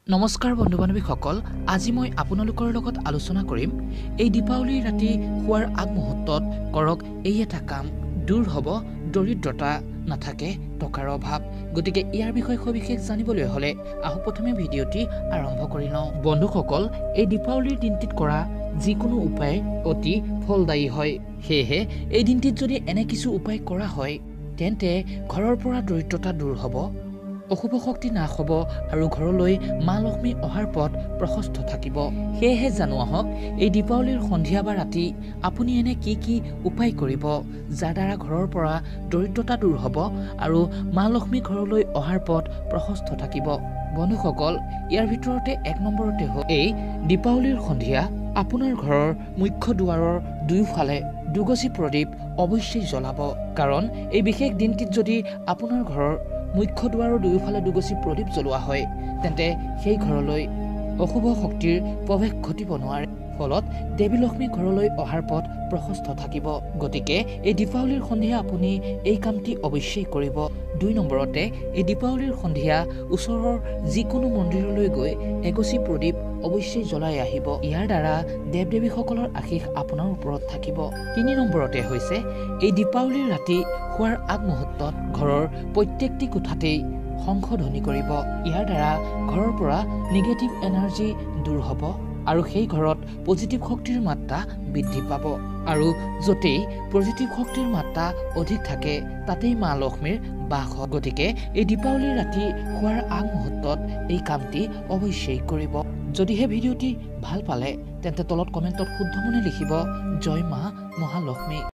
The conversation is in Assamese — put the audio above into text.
নমস্কাৰ বন্ধু বান্ধৱীসকল, আজি মই আপোনালোকৰ লগত আলোচনা কৰিম এই দীপাৱলীৰ ৰাতি শুৱাৰ আগমুহূৰ্তত কৰক এই এটা কাম। দূৰ হ'ব দৰিদ্ৰতা, নাথাকে টকাৰ অভাৱ। গতিকে ইয়াৰ বিষয়ে সবিশেষ জানিবলৈ হ'লে আহক প্ৰথমে ভিডিঅ'টি আৰম্ভ কৰি লওঁ। বন্ধুসকল, এই দীপাৱলীৰ দিনটিত কৰা যিকোনো উপায় অতি ফলদায়ী হয়। সেয়েহে এই দিনটিত যদি এনে কিছু উপায় কৰা হয় তেন্তে ঘৰৰ পৰা দৰিদ্ৰতা দূৰ হ'ব, অশুভ শক্তি নাশ হ'ব আৰু ঘৰলৈ মা লক্ষ্মী অহাৰ পথ প্ৰশস্ত থাকিব। সেয়েহে জানো আহক এই দীপাৱলীৰ সন্ধিয়া বা ৰাতি আপুনি এনে কি উপায় কৰিব যাৰ দ্বাৰা ঘৰৰ পৰা দৰিদ্ৰতা দূৰ হ'ব আৰু মা লক্ষ্মী ঘৰলৈ অহাৰ পথ প্ৰশস্ত থাকিব। বন্ধুসকল, ইয়াৰ ভিতৰতে এক নম্বৰতে হ'ল এই দীপাৱলীৰ সন্ধিয়া আপোনাৰ ঘৰৰ মুখ্য দুৱাৰৰ দুয়োফালে দুগছি প্ৰদীপ অৱশ্যেই জ্বলাব। কাৰণ এই বিশেষ দিনটিত যদি আপোনাৰ ঘৰৰ মুখ্য দুৱাৰৰ দুয়োফালে দুগছি প্ৰদীপ জ্বলোৱা হয় তেন্তে সেই ঘৰলৈ অশুভ শক্তিৰ প্ৰৱেশ ঘটিব নোৱাৰে, ফলত দেৱী লক্ষ্মী ঘৰলৈ অহাৰ পথ প্ৰশস্ত থাকিব। গতিকে এই দীপাৱলীৰ সন্ধিয়া আপুনি এই কামটি অৱশ্যেই কৰিব। ২ নম্বৰতে এই দীপাৱলীৰ সন্ধিয়া ওচৰৰ যিকোনো মন্দিৰলৈ গৈ এগছি প্ৰদীপ অৱশ্যেই জ্বলাই আহিব। ইয়াৰ দ্বাৰা দেৱ দেৱীসকলৰ আশীষ আপোনাৰ ওপৰত থাকিব। ৩ নম্বৰতে হৈছে এই দীপাৱলীৰ ৰাতি শুৱাৰ আগমুহূৰ্তত ঘৰৰ প্ৰত্যেকটি কোঠাতেই শংখধ্বনি কৰিব। ইয়াৰ দ্বাৰা ঘৰৰ পৰা নিগেটিভ এনাৰ্জি দূৰ হ'ব আৰু সেই ঘৰত পজিটিভ শক্তিৰ মাত্ৰা বৃদ্ধি পাব। আৰু য'তেই পজিটিভ শক্তিৰ মাত্ৰা অধিক থাকে তাতেই মা লক্ষ্মীৰ বাস হয়। গতিকে এই দীপাৱলীৰ ৰাতি শুৱাৰ আগমুহূৰ্তত এই কামটি অৱশ্যেই কৰিব। যদিহে ভিডিঅ'টি ভাল পালে তেন্তে তলত কমেণ্টত শুদ্ধ মনে লিখিব জয় মা মহালক্ষ্মী।